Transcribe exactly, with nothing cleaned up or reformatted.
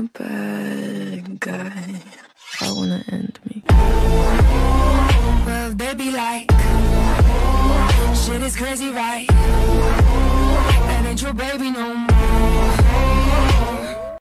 a bad guy. I wanna end me. Well, they be like, shit is crazy, right?